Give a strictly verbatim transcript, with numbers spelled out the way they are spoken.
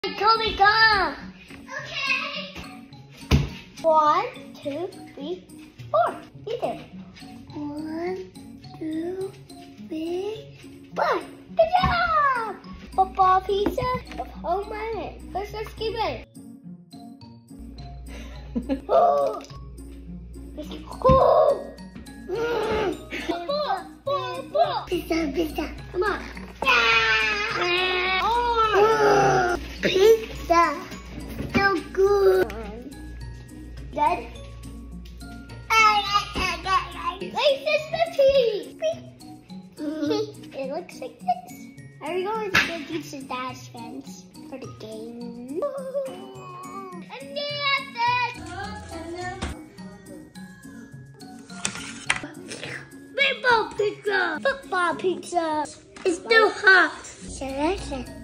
Kobe, come. Okay. One, two, three, four. You do. One, two, three, four. Good job. Football pizza with homemade. Let's just keep it. Oh. Oh. Four, four, four. Pizza, pizza. Come on. Oh. Pizza. So good. Good. Like this, the cheese. It looks like this. Are we going to go teach the Dash fans for the game? And Rainbow pizza. Football pizza. It's too hot. Delicious.